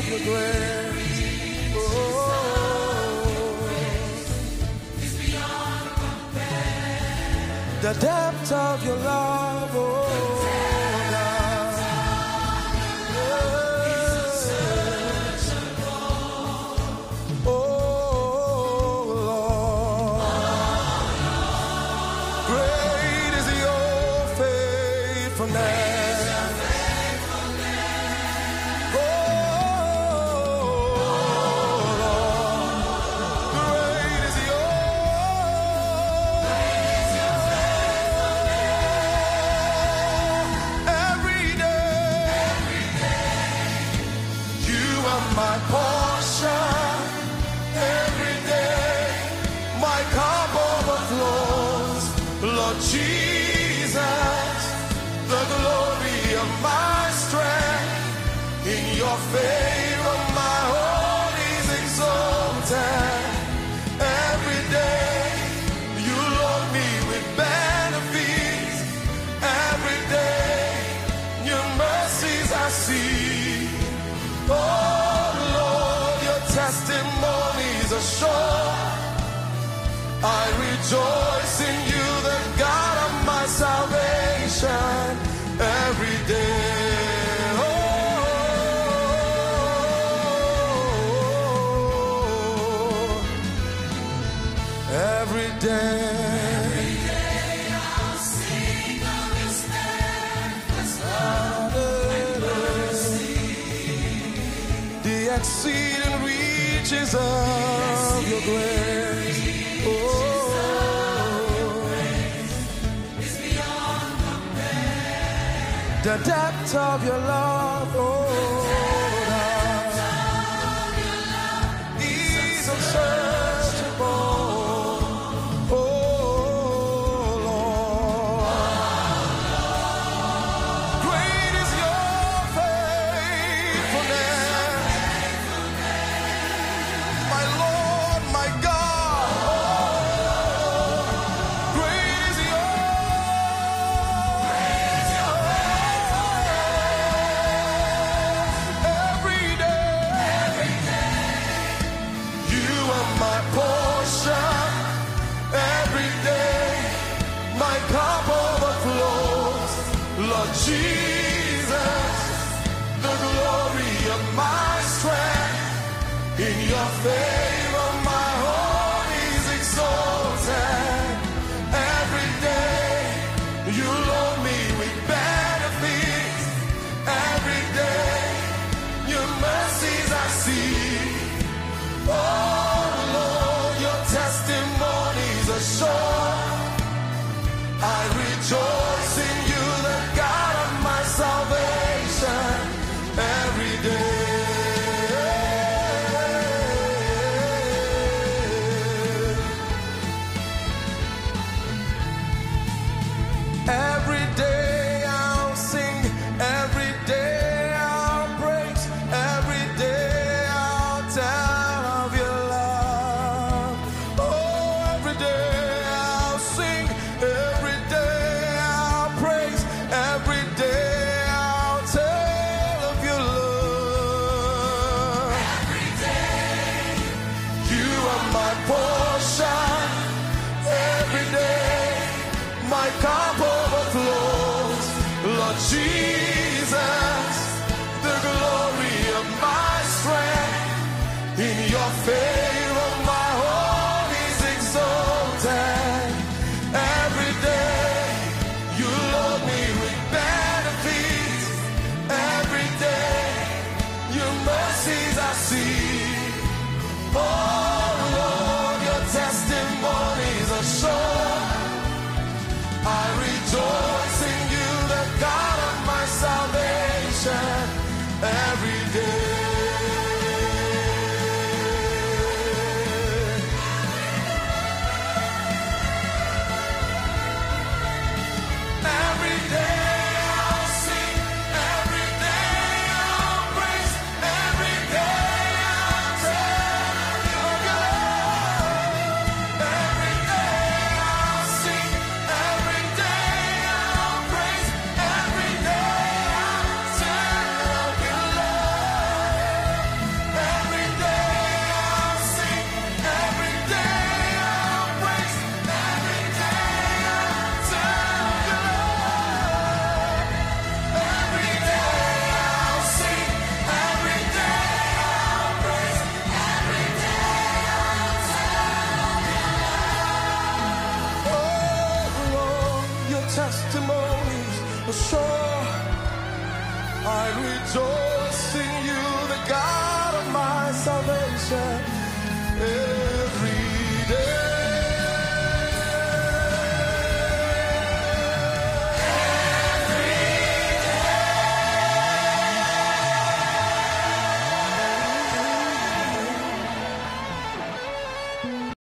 your grace. Oh, the depth of your love. Oh, Jesus, the glory of my strength, in your favor my heart is exalted. Every day you load me with benefits. Every day your mercies I see. Oh Lord, your testimonies are sure. I rejoice in you, the God of my salvation, every day. Oh, every day. Every day I'll sing of your steadfast mercy, the exceeding riches of your grace. The depth of your love, oh, is unsearchable, oh Lord. Great is your faithfulness, my Lord, my God. Great is your Jesus, the glory of my strength, in your favor my heart is exalted. Every day you load me with benefits. Every day your mercies I see. Oh Lord, your testimonies are sure. I rejoice in you, the God of my salvation, every day. Every day I'll sing, every day I'll praise, every day I'll tell of your love. Oh, every day I'll sing, every day I'll praise, every day I'll tell of your love. Every day you are my portion. Every day my cup overflows. I rejoice in you.